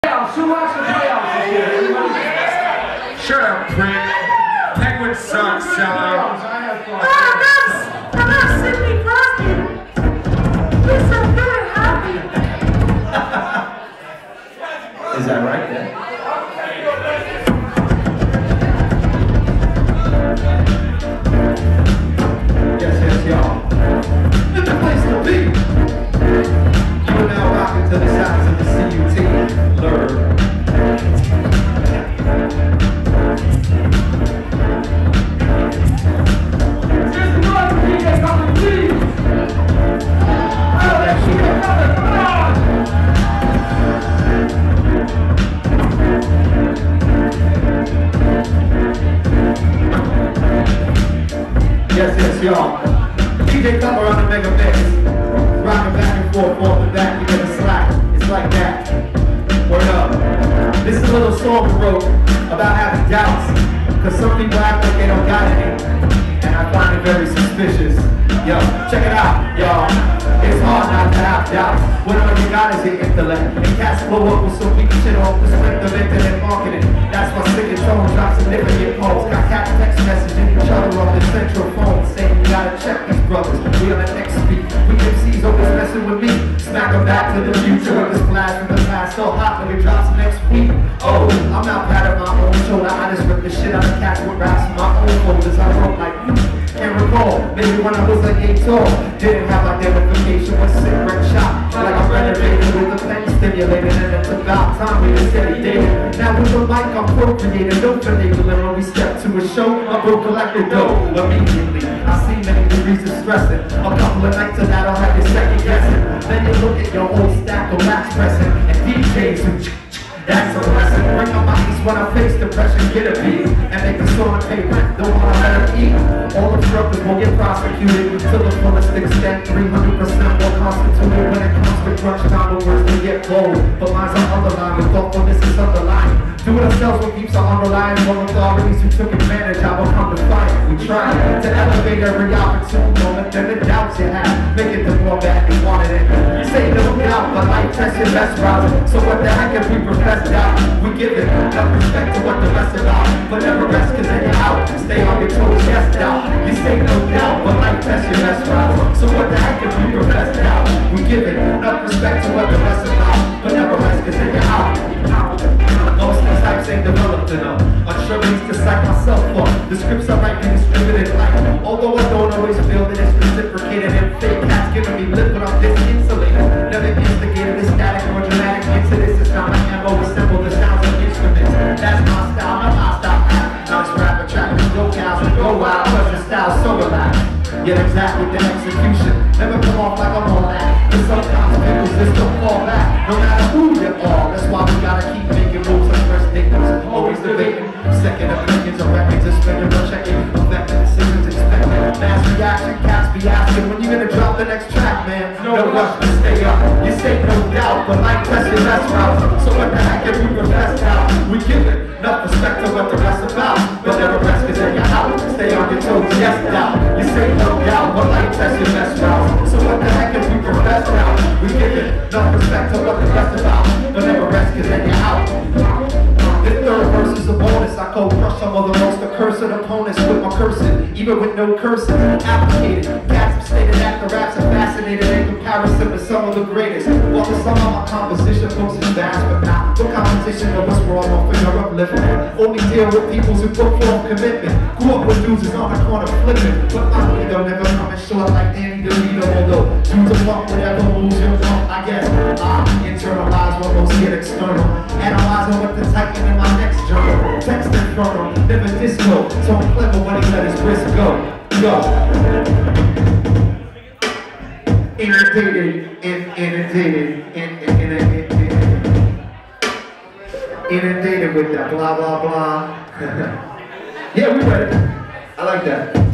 Who watched the playoffs this year? Shut up, prick. Penguins suck, sellout. I'm not Sidney Crosby. He's so good and happy. Is that right there? Yes, y'all. It's the place to be. You are now rocking to the sounds of the CUT. Lurd. Yes, y'all. DJ Cutler on the mega mix. Rocking back and forth, off the back, you get a slack. It's like that. Word up. This is a little song we wrote about having doubts. Cause some people act like they don't got any. And I find it very suspicious. Yo, check it out, y'all. It's hard not to have doubts. When all you got is your intellect. And cats blow up with some weak shit off the script of internet marketing. That's why sick and tone drops significant posts. Got cat text messaging each other on the central phone saying you gotta check these brothers. We on the next beat. We MCs always messing with me. Smack them back to the future of this blast from the past. So hot when it drops next week. Oh, I'm not proud of my own shoulder. I just rip the shit out of cats with raps in my own folders. I wrote like can't recall, maybe when I was like 8 tall. Didn't have identification with cigarette shop. Like I'm renovated with a pen stimulated. And it's about time we just steady dating. Now with the mic I'm procreating. Don't finagling when we step to a show. I broke collected dough immediately. I see many degrees of stressing. A couple of nights of that I'll have you second guessing. Then you look at your whole stack of wax pressing. And DJs who that's a lesson. Bring up my east when I face depression, get a beat, and make the song pay rent. Don't wanna let them eat. All obstructors will get prosecuted to the fullest extent. 300% more constituted when it comes to crunch time. The words they get bold, but mine's are underlined with thoughtfulness is underlined. Do it ourselves when keeps our underlying more authorities who took advantage. I will come to fight. We try to elevate every opportune moment. Then the doubts you have, make it the more bad you wanted it. You say no doubt, but life tests your best route. So what the heck if we profess doubt? We give it enough respect to what the rest about. But never rest cause then you're out. Stay on your toes, yes doubt. You say no doubt, but life tests your best route. So what the heck if we profess doubt? We give it enough respect to what the rest about. But never rest cause then you're out. Most of these types ain't developed enough. Unsure ways to psych myself up. The scripts I write and distributed like. Although I don't always feel that it's reciprocated. And fake cats giving me lip but I'm disinsulated. Never instigated this static or dramatic incidents. It's not my MO, assemble the sounds of instruments. That's my style, not my style. Now it's rap attracting locales and go wild. Cause the style's so relaxed. Yet exactly the execution never come off like I'm all that. Cause sometimes people just don't fall back. No matter who you are. That's why we gotta keep making moves like first victims. Always debating. Second opinions or records are spinning or checking. Effective decisions expected. Mass reaction, cats be asking when you gonna drop the next track, man. No rush to stay up. You say no doubt, but like test your best route. So what the heck if we profess doubt? We give it enough respect to what the rest about. But never rest cause then you're out. Stay on your toes, yes doubt. You say no doubt, but like test your best route. So what the heck if we profess doubt? We give it enough respect to what the rest about. But never rest cause then you're out. This third verse is a bonus. I cold crush some of the most accursed opponents with my cursing, even with no curses. Applicated, cats have stated that the raps are fascinated in comparison to some of the greatest. While to some of my composition books is vast, but not for competition of what's wrong or figure upliftment. Only deal with people who put forth commitment. Grew up with dudes who's on the corner flipping, but finally they'll never come in short like Danny DeVito. Although dudes are pump whatever moves you want, I guess I internalize what most get external. Analyzing what the titan in my next journal. Text infernal, never disco. So I'm clever when he let his wrist go. Go. Inundated with that blah blah blah. Yeah, we ready. I like that.